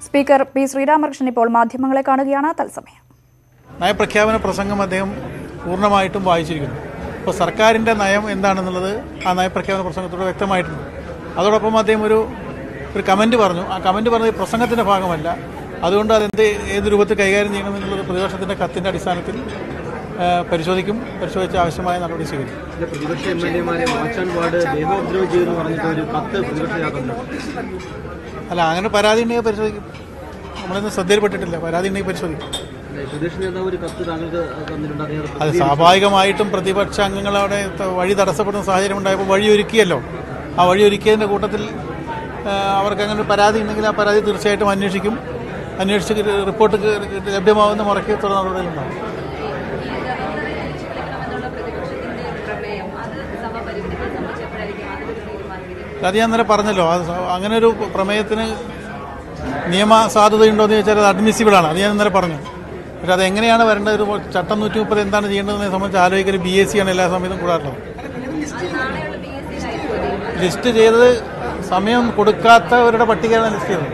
Speaker P Sreeramakrishnan ഇപ്പോൾ മാധ്യമങ്ങളെ കാണുകയാണ്. തത്സമയം നയപ്രഖ്യാപന പ്രസംഗം അദ്ദേഹം പൂർണ്ണമായിട്ടും വായിച്ചിരിക്കുന്നു. അപ്പോൾ സർക്കാരിൻ്റെ നയം എന്താണെന്നുള്ളത് ആ നയപ്രഖ്യാപന പ്രസംഗത്തോട് വ്യക്തമായിട്ടുണ്ട്. അതോടൊപ്പം അദ്ദേഹം ഒരു കമൻറ്റ് പറഞ്ഞു. ആ കമൻറ്റ് പറഞ്ഞത് പ്രസംഗത്തിൻ്റെ ഭാഗമല്ല. അതുകൊണ്ട് ഏത് രൂപത്തിൽ കൈകാര്യം ചെയ്യണമെന്നുള്ളത് പ്രതിപക്ഷത്തിൻ്റെ കത്തിൻ്റെ അടിസ്ഥാനത്തിൽ പരിശോധിച്ച് ആവശ്യമായ നടപടി സ്വീകരിക്കും. പ്രതിപക്ഷ എംഎൽഎമാരെ വാച്ചാൻപാട് ദേഹോദ്രവം ചെയ്തെന്ന് പറഞ്ഞിട്ട് ഒരു കത്ത് പ്രതിപക്ഷ അല്ല, അങ്ങനെ പരാതി ഉണ്ടെങ്കിൽ പരിശോധിക്കും. നമ്മളൊന്നും ശ്രദ്ധയിൽപ്പെട്ടിട്ടില്ല. പരാതി ഉണ്ടെങ്കിൽ പരിശോധിക്കും. അത് സ്വാഭാവികമായിട്ടും പ്രതിപക്ഷ അംഗങ്ങളവിടെ വഴി തടസ്സപ്പെടുന്ന സാഹചര്യം ഉണ്ടായപ്പോൾ വഴിയൊരുക്കിയല്ലോ. ആ വഴിയൊരുക്കിയതിൻ്റെ കൂട്ടത്തിൽ അവർക്ക് അങ്ങനെ ഒരു പരാതി ഉണ്ടെങ്കിൽ ആ പരാതി തീർച്ചയായിട്ടും അന്വേഷിച്ച് റിപ്പോർട്ട് ലഭ്യമാവുന്ന മുറയ്ക്ക് തുടർ നടപടികളുണ്ടാകും. അത് ഞാൻ ഇന്നലെ പറഞ്ഞല്ലോ. അങ്ങനെ ഒരു പ്രമേയത്തിന് നിയമ സാധുതയുണ്ടോ എന്ന് ചോദിച്ചാൽ അത് അഡ്മിസിബിളാണ്. അത് ഞാൻ ഇന്നലെ പറഞ്ഞു. പക്ഷെ അതെങ്ങനെയാണ് വരേണ്ടത്, ഒരു ചട്ടം 130 എന്താണ് ചെയ്യേണ്ടതെന്നതിനെ സംബന്ധിച്ച് ആലോചിക്കൽ BSc ആണ് എല്ലാ സമയത്തും കൂടാറുള്ളത്. ലിസ്റ്റ് ചെയ്തത് സമയം കൊടുക്കാത്തവരുടെ പട്ടികയാണ് ലിസ്റ്റ് ചെയ്തത്.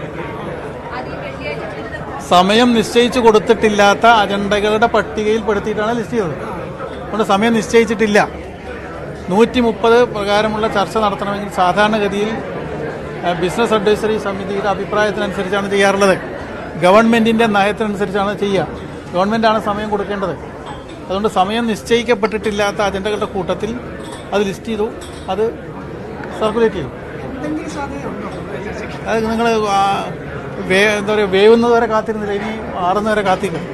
സമയം നിശ്ചയിച്ച് കൊടുത്തിട്ടില്ലാത്ത അജണ്ടകളുടെ പട്ടികയിൽ പെടുത്തിയിട്ടാണ് ലിസ്റ്റ് ചെയ്തത്. അതുകൊണ്ട് സമയം നിശ്ചയിച്ചിട്ടില്ല. 130 പ്രകാരമുള്ള ചർച്ച നടത്തണമെങ്കിൽ സാധാരണഗതിയിൽ ബിസിനസ് അഡ്വൈസറി സമിതിയുടെ അഭിപ്രായത്തിനനുസരിച്ചാണ് ചെയ്യാറുള്ളത്. ഗവൺമെൻറ്റിൻ്റെ നയത്തിനനുസരിച്ചാണ് ചെയ്യുക. ഗവൺമെൻറ്റാണ് സമയം കൊടുക്കേണ്ടത്. അതുകൊണ്ട് സമയം നിശ്ചയിക്കപ്പെട്ടിട്ടില്ലാത്ത അജണ്ടകളുടെ കൂട്ടത്തിൽ അത് ലിസ്റ്റ് ചെയ്തു, അത് സർക്കുലേറ്റ് ചെയ്തു. അത് നിങ്ങൾ എന്താ പറയുക, വേവുന്നത് വരെ കാത്തിരുന്നില്ല, ഇനി ആറുന്നവരെ കാത്തിരിക്കും.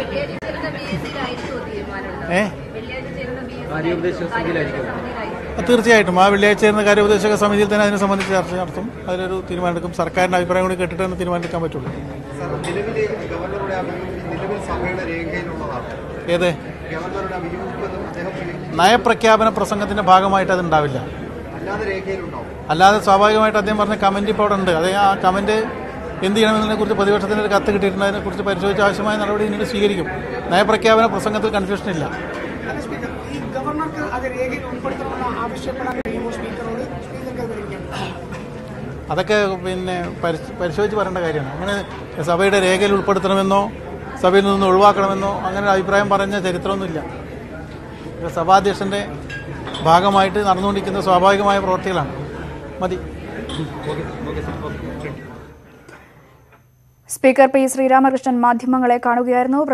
തീർച്ചയായിട്ടും ആ വെള്ളിയാഴ്ച ചേർന്ന കാര്യോപദേശക സമിതിയിൽ തന്നെ അതിനെ സംബന്ധിച്ച് ചർച്ച നടത്തും. അതിലൊരു തീരുമാനമെടുക്കും. സർക്കാരിൻ്റെ അഭിപ്രായം കൂടി കേട്ടിട്ട് തന്നെ തീരുമാനമെടുക്കാൻ പറ്റുള്ളൂ. ഏത് നയപ്രഖ്യാപന പ്രസംഗത്തിൻ്റെ ഭാഗമായിട്ട് അതുണ്ടാവില്ല. അല്ലാതെ സ്വാഭാവികമായിട്ട് അദ്ദേഹം പറഞ്ഞ കമൻറ്റ് ഇപ്പോൾ അവിടെ ഉണ്ട്. ആ കമൻറ്റ് എന്ത് ചെയ്യണമെന്നതിനെക്കുറിച്ച് പ്രതിപക്ഷത്തിൻ്റെ ഒരു കത്ത് കിട്ടിയിട്ടുണ്ട്. അതിനെക്കുറിച്ച് പരിശോധിച്ച് ആവശ്യമായ നടപടി പിന്നീട് സ്വീകരിക്കും. നയപ്രഖ്യാപന പ്രസംഗത്തിൽ കൺഫ്യൂഷനില്ല. അതൊക്കെ പിന്നെ പരിശോധിച്ച് പറയേണ്ട കാര്യമാണ്. അങ്ങനെ സഭയുടെ രേഖയിൽ ഉൾപ്പെടുത്തണമെന്നോ സഭയിൽ നിന്ന് ഒഴിവാക്കണമെന്നോ അങ്ങനെ അഭിപ്രായം പറഞ്ഞ ചരിത്രമൊന്നുമില്ല. സഭാധ്യക്ഷൻ്റെ ഭാഗമായിട്ട് നടന്നുകൊണ്ടിരിക്കുന്ന സ്വാഭാവികമായ പ്രവൃത്തികളാണ്. മതി. സ്പീക്കർ പി ശ്രീരാമകൃഷ്ണൻ മാധ്യമങ്ങളെ കാണുകയായിരുന്നു.